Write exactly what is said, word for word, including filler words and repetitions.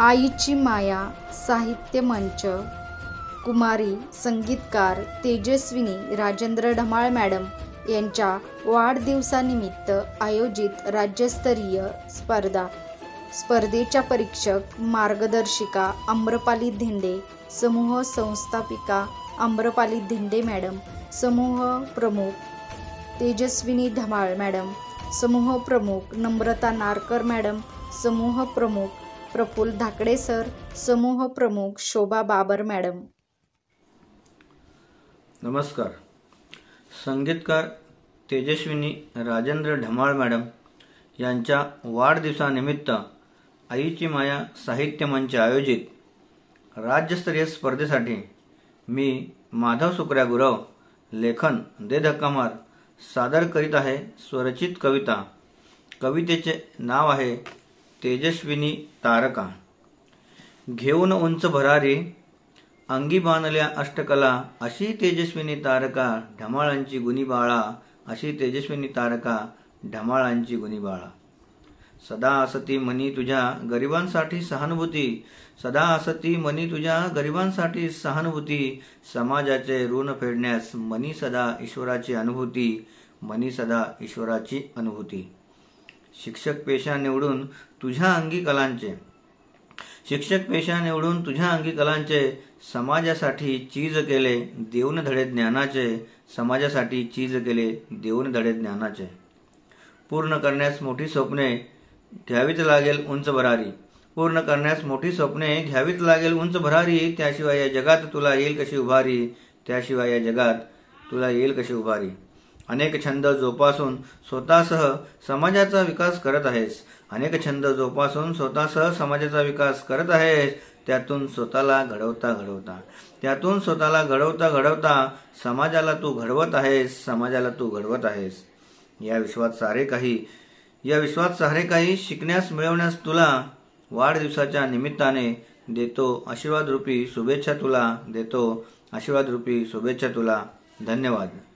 आईची माया साहित्य मंच कुमारी संगीतकार तेजस्विनी राजेंद्र ढमाळ मॅडम यांच्या वाढदिवसानिमित्त आयोजित राज्यस्तरीय स्पर्धा स्पर्धेच्या परीक्षक मार्गदर्शिका आम्रपाली धिंडे, समूह संस्थापिका आम्रपाली धिंडे मॅडम, समूह प्रमुख तेजस्विनी ढमाळ मॅडम, समूह प्रमुख नम्रता नारकर मॅडम, समूह प्रमुख प्रफुल्ल धाकडे सर, समूह प्रमुख शोभा बाबर मॅडम। नमस्कार। संगीतकार तेजस्विनी राजेंद्र ढमाळ मॅडम यांच्या वाढदिवसानिमित्त आईची माया साहित्य मंच आयोजित राज्यस्तरीय स्पर्धेसाठी मी माधव सुकऱ्या गुरव लेखन दे धक्का मार सादर करीत आहे स्वरचित कविता। कवितेचे नाव आहे तेजस्विनी तारका। घेऊन उंच भरारी अंगी बांधल्या अष्टकला, अशी तेजस्विनी तारका ढमाळांची गुणी बाळा, अशी तेजस्विनी तारका ढमाळांची गुणी बाळा। सदा असती मनी तुझ्या गरिबांसाठी सहानुभूती, सदा असती मनी तुझ्या गरिबांसाठी सहानुभूती, समाजाचे ऋण फेडण्यास मनी सदा ईश्वराची अनुभूती, मनी सदा ईश्वराची अनुभूती। शिक्षक पेशा निवडून तुझ्या अंगी कलांचे, शिक्षक पेशा निवडून तुझ्या अंगी कलांचे, समाजासाठी चीज केले देऊन धडे ज्ञानाचे, समाजासाठी चीज केले देऊन धडे ज्ञानाचे। पूर्ण करण्यास मोठी स्वप्ने घ्यावीच लागेल उंच भरारी, पूर्ण करण्यास मोठी स्वप्ने घ्यावीच लागेल उंच भरारी, त्याशिवाय या जगात तुला येईल कशी उभारी, त्याशिवाय या जगात तुला येईल कशी उभारी। अनेक छंद जोपासून स्वतःसह समाजाचा विकास करत आहेस, अनेक छंद जोपासून स्वतःसह समाजाचा विकास करत आहेस, त्यातून स्वतःला घडवता घडवता त्यातून स्वतःला घडवता घडवता समाजाला तू घडवत आहेस, समाजाला तू घडवत आहेस। या विश्वात सारे काही या विश्वात सारे काही शिकण्यास मिळवण्यास तुला वाढदिवसाच्या निमित्ताने देतो आशीर्वाद रूपी शुभेच्छा तुला, देतो आशीर्वाद रूपी शुभेच्छा तुला। धन्यवाद।